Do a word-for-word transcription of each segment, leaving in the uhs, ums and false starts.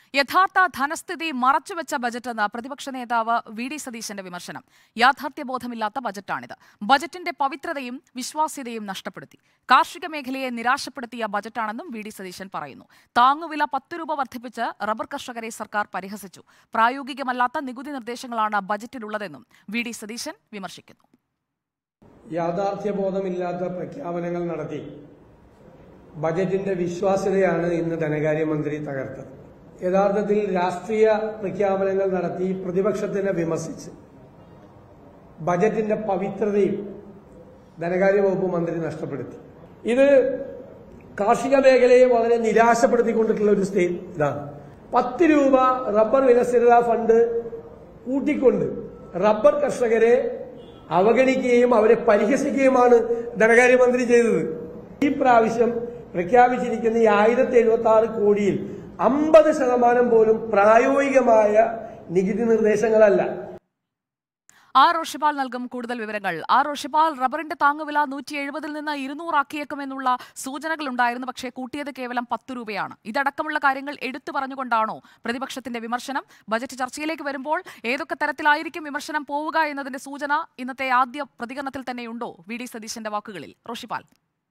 യഥാർത്ഥ ധനസ്ഥിതി മറച്ചുവെച്ച ബജറ്റെന്ന് പ്രതിപക്ഷ നേതാവ് വി ഡി സതീശന്റെ വിമർശനം. യാഥാർത്ഥ്യബോധമില്ലാത്ത ബജറ്റാണിത്. ബജറ്റിന്റെ പവിത്രതയും വിശ്വാസ്യതയും നഷ്ടപ്പെടുത്തി. കാർഷിക മേഖലയെ നിരാശപ്പെടുത്തിയ ബജറ്റാണെന്നും വി ഡി സതീശൻ പറയുന്നു. താങ്ങുവില പത്ത് രൂപ വർദ്ധിപ്പിച്ച് റബ്ബർ കർഷകരെ സർക്കാർ പരിഹസിച്ചു. പ്രായോഗികമല്ലാത്ത നികുതി നിർദ്ദേശങ്ങളാണ് ബജറ്റിലുള്ളതെന്നും വി ഡി സതീശൻ വിമർശിക്കുന്നു. യാഥാർത്ഥ്യബോധമില്ലാത്ത പ്രഖ്യാപനങ്ങൾ നടത്തി ബജറ്റിന്റെ വിശ്വാസ്യതയാണ് ഇന്ന് ധനകാര്യമന്ത്രി തകർത്തത്. യഥാർത്ഥത്തിൽ രാഷ്ട്രീയ പ്രഖ്യാപനങ്ങൾ നടത്തി പ്രതിപക്ഷത്തിനെ വിമർശിച്ച് ബജറ്റിന്റെ പവിത്രതയും ധനകാര്യ വകുപ്പ് മന്ത്രി നഷ്ടപ്പെടുത്തി. ഇത് കാർഷിക മേഖലയെ വളരെ നിരാശപ്പെടുത്തിക്കൊണ്ടിട്ടുള്ള ഒരു സ്റ്റേറ്റ് ഇതാണ്. പത്ത് രൂപ റബ്ബർ വിലസ്ഥിരതാ ഫണ്ട് കൂട്ടിക്കൊണ്ട് റബ്ബർ കർഷകരെ അവഗണിക്കുകയും അവരെ പരിഹസിക്കുകയുമാണ് ധനകാര്യമന്ത്രി ചെയ്തത്. ഈ പ്രാവശ്യം പ്രഖ്യാപിച്ചിരിക്കുന്ന ഈ ആയിരത്തി എഴുപത്തി ആറ് കോടിയിൽ അമ്പത് ശതമാനം പോലും പ്രായോഗികമായ നികുതി നിർദ്ദേശങ്ങളല്ല. ആർ റോഷിപാൽ നൽകും കൂടുതൽ വിവരങ്ങൾ. ആർ റോഷിപാൽ, റബ്ബറിന്റെ താങ്ങുവില നൂറ്റി എഴുപതിൽ നിന്ന് ഇരുന്നൂറാക്കിയേക്കുമെന്നുള്ള സൂചനകളുണ്ടായിരുന്നു. പക്ഷേ കൂട്ടിയത് കേവലം പത്ത് രൂപയാണ്. ഇതടക്കമുള്ള കാര്യങ്ങൾ എടുത്തു പറഞ്ഞുകൊണ്ടാണോ പ്രതിപക്ഷത്തിന്റെ വിമർശനം? ബജറ്റ് ചർച്ചയിലേക്ക് വരുമ്പോൾ ഏതൊക്കെ തരത്തിലായിരിക്കും വിമർശനം പോവുക എന്നതിന്റെ സൂചന ഇന്നത്തെ ആദ്യ പ്രതികരണത്തിൽ തന്നെയുണ്ടോ വി ഡി സതീശന്റെ വാക്കുകളിൽ? റോഷിപാൽ.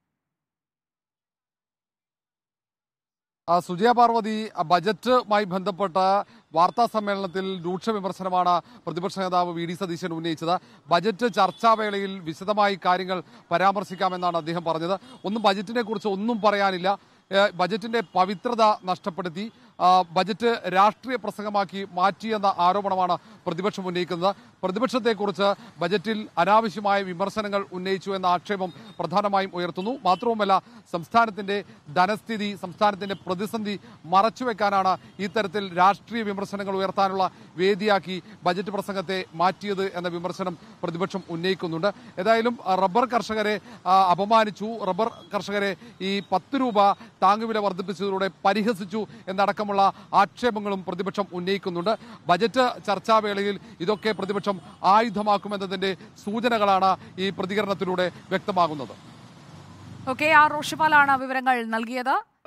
സുജയ പാർവതി, ബജറ്റുമായി ബന്ധപ്പെട്ട വാർത്താ സമ്മേളനത്തിൽ രൂക്ഷ വിമർശനമാണ് പ്രതിപക്ഷ നേതാവ് വി ഡി സതീശൻ ഉന്നയിച്ചത്. ബജറ്റ് ചർച്ചാവേളയിൽ വിശദമായി കാര്യങ്ങൾ പരാമർശിക്കാമെന്നാണ് അദ്ദേഹം പറഞ്ഞത്. ഒന്നും ബജറ്റിനെ കുറിച്ച് ഒന്നും പറയാനില്ല. ബജറ്റിന്റെ പവിത്രത നഷ്ടപ്പെടുത്തി, ബജറ്റ് രാഷ്ട്രീയ പ്രസംഗമാക്കി മാറ്റിയെന്ന ആരോപണമാണ് പ്രതിപക്ഷം ഉന്നയിക്കുന്നത്. പ്രതിപക്ഷത്തെക്കുറിച്ച് ബജറ്റിൽ അനാവശ്യമായ വിമർശനങ്ങൾ ഉന്നയിച്ചു എന്ന ആക്ഷേപം പ്രധാനമായും ഉയർത്തുന്നു. മാത്രവുമല്ല, സംസ്ഥാനത്തിന്റെ ധനസ്ഥിതി, സംസ്ഥാനത്തിന്റെ പ്രതിസന്ധി മറച്ചുവെക്കാനാണ് ഇത്തരത്തിൽ രാഷ്ട്രീയ വിമർശനങ്ങൾ ഉയർത്താനുള്ള വേദിയാക്കി ബജറ്റ് പ്രസംഗത്തെ മാറ്റിയത് എന്ന വിമർശനം പ്രതിപക്ഷം ഉന്നയിക്കുന്നുണ്ട്. ഏതായാലും റബ്ബർ കർഷകരെ അപമാനിച്ചു, റബ്ബർ കർഷകരെ ഈ പത്ത് രൂപ താങ്ങുവില വർദ്ധിപ്പിച്ചതിലൂടെ പരിഹസിച്ചു എന്നടക്കമുള്ള ആക്ഷേപങ്ങളും പ്രതിപക്ഷം ഉന്നയിക്കുന്നുണ്ട്. ബജറ്റ് ചർച്ചാവേളയിൽ ഇതൊക്കെ പ്രതിപക്ഷം ആയുധമാക്കുമെന്നതിന്റെ സൂചനകളാണ് ഈ പ്രതികരണത്തിലൂടെ വ്യക്തമാകുന്നത്. ഓക്കെ, ആർ റോഷിപാലാണ് വിവരങ്ങൾ നൽകിയത്.